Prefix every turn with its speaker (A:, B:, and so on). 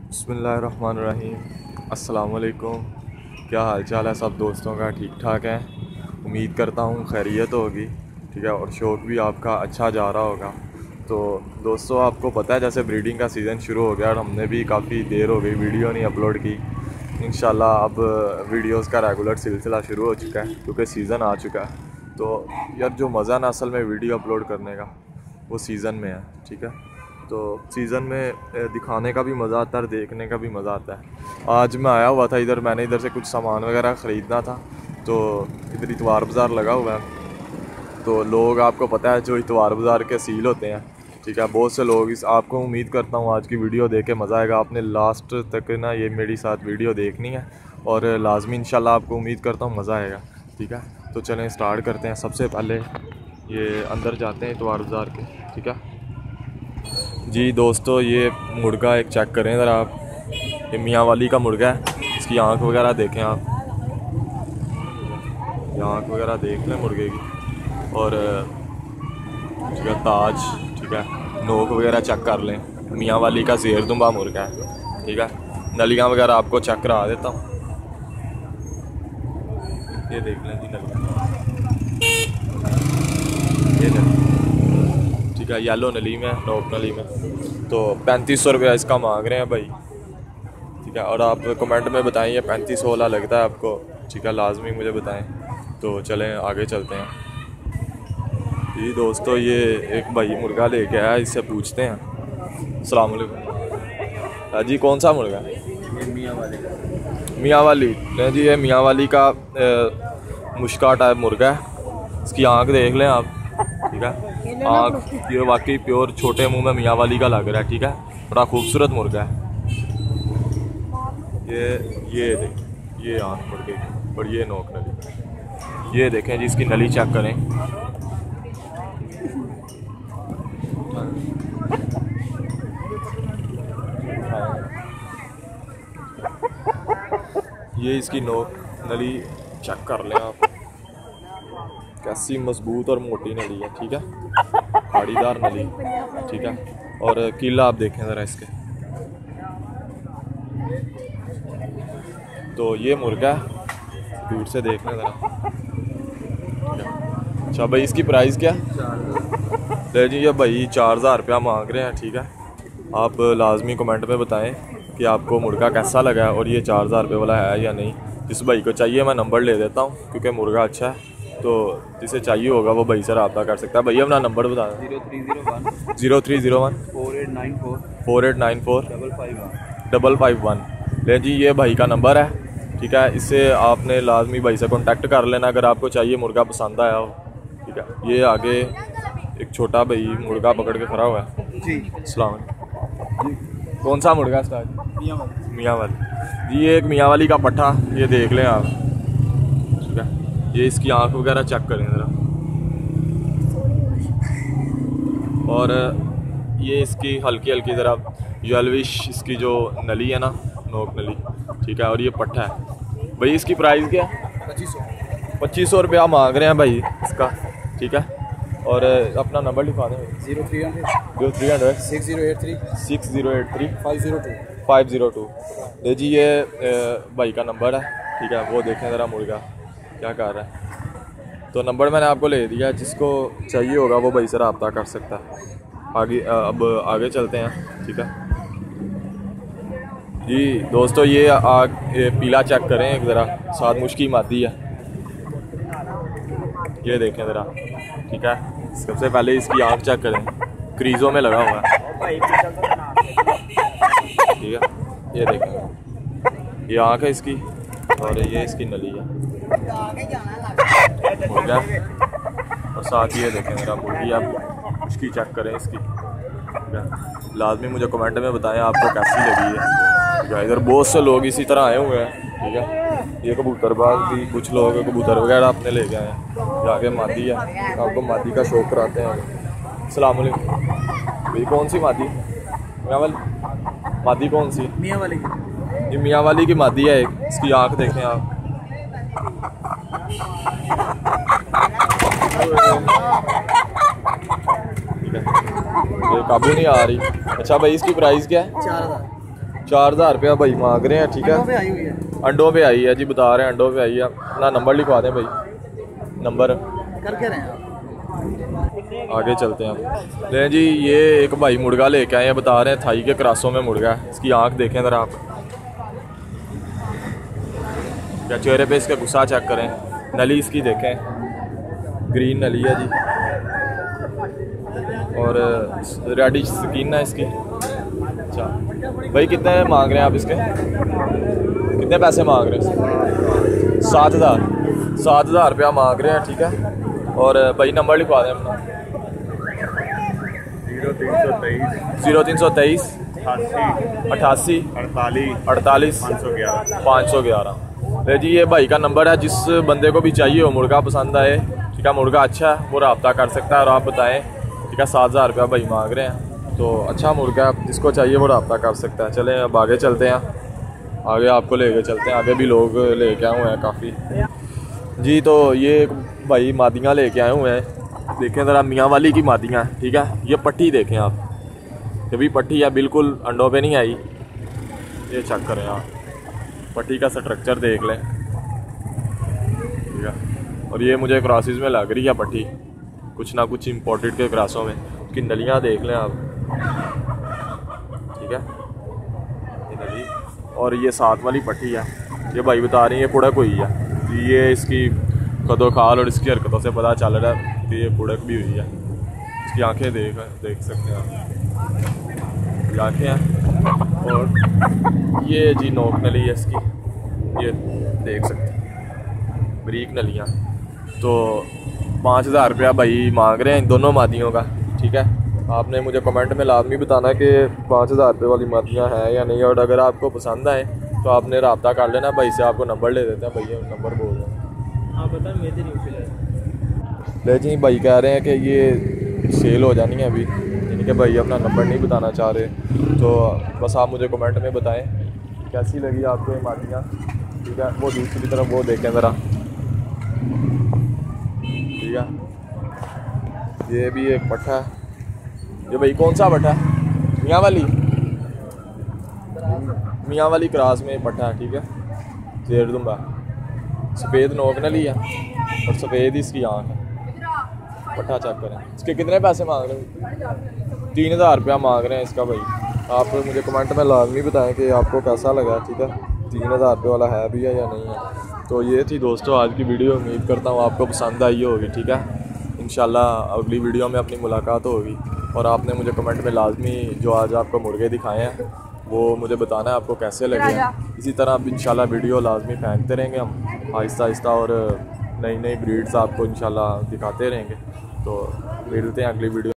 A: बिस्मिल्लाहिर्रहमानिर्रहीम। अस्सलाम वालेकुम। क्या हाल चाल है सब दोस्तों का? ठीक ठाक है, उम्मीद करता हूँ खैरियत होगी। ठीक है, और शौक़ भी आपका अच्छा जा रहा होगा। तो दोस्तों, आपको पता है जैसे ब्रीडिंग का सीज़न शुरू हो गया और हमने भी काफ़ी देर हो गई वीडियो नहीं अपलोड की। इंशाल्लाह अब वीडियोस का रेगुलर सिलसिला शुरू हो चुका है क्योंकि सीज़न आ चुका है। तो यार जो मज़ा ना असल में वीडियो अपलोड करने का वो सीज़न में है। ठीक है, तो सीज़न में दिखाने का भी मज़ा आता है और देखने का भी मज़ा आता है। आज मैं आया हुआ था इधर, मैंने इधर से कुछ सामान वगैरह ख़रीदना था। तो इधर इतवार बाज़ार लगा हुआ है, तो लोग आपको पता है जो इतवार बाज़ार के सील होते हैं। ठीक है, बहुत से लोग इस आपको उम्मीद करता हूँ आज की वीडियो देख के मज़ा आएगा। आपने लास्ट तक ना ये मेरी साथ वीडियो देखनी है और लाजमी इंशाल्लाह आपको उम्मीद करता हूँ मज़ा आएगा। ठीक है, तो चलें स्टार्ट करते हैं। सबसे पहले ये अंदर जाते हैं इतवार बाज़ार के। ठीक है जी दोस्तों, ये मुर्गा एक चेक करें ज़रा आप। ये मियाँ वाली का मुर्गा है, इसकी आँख वगैरह देखें आप, ये आँख वगैरह देख लें मुर्गे की। और ठीक है, ताज, ठीक है, नोक वगैरह चेक कर लें। मियाँ वाली का ज़ेरदुम्बा मुर्गा है। ठीक है, नलियाँ वगैरह आपको चेक करा देता हूँ। ये देख लें जी नलियाँ, ये नली, ठीक है, येलो नली में, नोक नली में। तो 3500 रुपया इसका मांग रहे हैं भाई। ठीक है, और आप कमेंट में बताएं ये 35 वाला लगता है आपको? ठीक है, लाजमी मुझे बताएं। तो चलें आगे चलते हैं जी दोस्तों। ये एक भाई मुर्गा लेके आया, इससे पूछते हैं। अस्सलाम वालेकुम जी, कौन सा मुर्गा है?
B: मियाँ वाली।
A: मियाँ वाली नहीं जी, ये मियाँ वाली का मुश्का टाइप मुर्गा है। इसकी आँख देख लें आप। ठीक है, आँख ये वाकई प्योर छोटे मुंह में मियाँ वाली का लग रहा है। ठीक है, बड़ा खूबसूरत मुर्गा है ये देखें, ये आँख मुर्गे की और ये नोक नली। ये देखें जी, इसकी नली चेक करें। ये इसकी नोक नली चेक कर लें आप, कैसी मजबूत और मोटी नली है। ठीक है, खाड़ीदार नली। ठीक है, और कीला आप देखें ज़रा इसके। तो ये मुर्गा दूर से देख लें ज़रा। अच्छा भाई, इसकी प्राइस क्या? ले जी, ये भाई 4000 रुपया मांग रहे हैं। ठीक है, आप लाजमी कमेंट में बताएं कि आपको मुर्गा कैसा लगा है और ये 4000 रुपये वाला है या नहीं। जिस भाई को चाहिए मैं नंबर ले देता हूँ क्योंकि मुर्गा अच्छा है, तो जिसे चाहिए होगा वो भाई से रब्ता कर सकता है। भैया अपना नंबर बता दें। 0301 4894 551। ले जी, ये भाई का नंबर है। ठीक है, इससे आपने लाजमी भाई से कांटेक्ट कर लेना अगर आपको चाहिए, मुर्गा पसंद आया हो। ठीक है, ये आगे एक छोटा भाई मुर्गा पकड़ के खड़ा हुआ है जी। अस्सलाम वालेकुम। कौन सा मुर्गा है? मियाँ वाली जी। ये एक मियाँ वाली का पट्ठा, ये देख लें आप। ठीक है, ये इसकी आँख वगैरह चेक करें ज़रा। और ये इसकी हल्की हल्की ज़रा येल्विश इसकी जो नली है ना, नोक नली। ठीक है, और ये पट्ठा है भाई। इसकी प्राइस क्या है? 2500 रुपया मांग रहे हैं भाई इसका। ठीक है, और अपना नंबर लिखा दें। 0300 6083 502। ले जी, ये भाई का नंबर है। ठीक है, वो देखें ज़रा मुर्गा क्या कर रहा है। तो नंबर मैंने आपको ले दिया, जिसको चाहिए होगा वो भाई से रब्ता कर सकता है। आगे अब आगे चलते हैं। ठीक है जी दोस्तों, ये पीला चेक करें एक ज़रा, साथ मुश्की मादी है, ये देखें ज़रा। ठीक है, सबसे पहले इसकी आँख चेक करें, क्रीज़ों में लगा हुआ है। ठीक है, ये देखें, ये आँख है इसकी और ये इसकी नली है। हो गया, और साथ ये देखें ज़रा मुर्गी, आप उसकी चेक करें इसकी। ठीक है, लाजमी मुझे कमेंट में बताएं आपको कैसी लगी है। इधर बहुत से लोग इसी तरह आए हुए हैं। ठीक है, ये कबूतरबाज भी कुछ लोग कबूतर वगैरह अपने ले गए हैं। जाके मादी है, आपको मादी का शौक कराते हैं। अस्सलाम वालेकुम भाई, कौन सी मादी? मियाँ वाली मादी कौन सी?
B: मियाँ वाली।
A: ये मियाँ वाली की मादी है एक, इसकी आँख देखें आप। ठीक है, ये काबू नहीं आ रही। अच्छा भाई, इसकी प्राइस क्या है? 4000 रुपया भाई मांग रहे हैं, ठीक है। अंडों पे आई है जी, बता रहे हैं अंडों पे आई है। अपना नंबर लिखवा दें भाई, नंबर
B: करके रहे हैं।
A: आगे चलते हैं। ले जी, ये एक भाई मुर्गा लेके आए हैं, बता रहे हैं थाई के क्रासों में मुर्गा है। इसकी आंख देखें ज़रा आप, क्या चेहरे पे इसका गुस्सा चेक करें। नली इसकी देखें, ग्रीन नली है जी, और रेडिश स्किन है इसकी। अच्छा भाई, कितने मांग रहे हैं आप इसके? कितने पैसे मांग रहे हैं? 7,000 रुपया मांग रहे हैं, ठीक है। और भाई नंबर लिखवा दें अपना। 0323 88 48 511। जी, ये भाई का नंबर है। जिस बंदे को भी चाहिए हो, मुर्गा पसंद आए, ठीक है, मुर्गा अच्छा है, वो रब्ता कर सकता है। और आप बताएं, ठीक है, 7,000 रुपया भाई मांग रहे हैं, तो अच्छा मुर्गा है, जिसको चाहिए वो रब्ता कर सकता है। चलें अब आगे चलते हैं, आगे आपको लेके चलते हैं। आगे भी लोग लेके आए हुए हैं काफ़ी जी। तो ये भाई मादियाँ लेके आए हुए हैं, देखें ज़रा, मियाँ वाली की मादियाँ, ठीक है। ये पट्टी देखें आप, ये भी पट्टी है, बिल्कुल अंडों पे नहीं आई। ये चेक करें आप, पट्टी का स्ट्रक्चर देख लें, ठीक है। और ये मुझे क्रॉसेस में लग रही है पट्टी, कुछ ना कुछ इम्पोर्टेड के क्रॉसों में। उसकी नलियाँ देख लें आप, ठीक है, ये नली। और ये साथ वाली पट्टी है, ये भाई बता रही है पुड़क हुई है। ये इसकी कदो खाल और इसकी हरकतों से पता चल रहा है कि ये पुड़क भी हुई है। इसकी आंखें देख सकते हैं आप, ये आँखें हैं। और ये जी नोक नली है इसकी, ये देख सकते हैं, बरीक नलियाँ। तो 5,000 रुपया भाई मांग रहे हैं इन दोनों मादियों का, ठीक है। आपने मुझे कमेंट में लाजमी बताना कि 5,000 रुपये वाली मादियाँ हैं या नहीं। और अगर आपको पसंद आए तो आपने रब्ता कर लेना भाई से, आपको नंबर ले देते हैं। भैया नंबर बोल रहे हैं,
B: आप बता, मेरे नहीं फिलहाल।
A: ले जी, भाई कह रहे हैं कि ये सेल हो जानी है अभी, यानी कि भाई अपना नंबर नहीं बताना चाह रहे। तो बस आप मुझे कमेंट में बताएं कैसी लगी आपको ये मादियाँ, ठीक है। वो दूसरी तरफ वो देखें ज़रा, ठीक है। ये भी एक पट्ठा है, ये भाई कौन सा पट्ठा है? मियाँ वाली क्रॉस में पट्ठा है, ठीक है। जेरदुम्बा, सफ़ेद नोक नली है और सफ़ेद ही इसकी आँख है। पट्ठा चेक करें। इसके कितने पैसे मांग रहे हैं? 3,000 रुपया मांग रहे हैं इसका भाई। आप मुझे कमेंट में लाजमी बताएं कि आपको कैसा लगा, ठीक है। 3,000 रुपये वाला है भी है या नहीं है। तो ये थी दोस्तों आज की वीडियो, उम्मीद करता हूँ आपको पसंद आई होगी, ठीक है। इंशाल्लाह अगली वीडियो में अपनी मुलाकात होगी। और आपने मुझे कमेंट में लाजमी जो आज आपको मुर्गे दिखाए हैं वो मुझे बताना है आपको कैसे लगे हैं। इसी तरह अब इंशाल्लाह वीडियो लाजमी फेंकते रहेंगे हम आहिस्ता आहिस्ता, और नई नई ब्रीड्स आपको इंशाल्लाह दिखाते रहेंगे। तो मिलते हैं अगली वीडियो।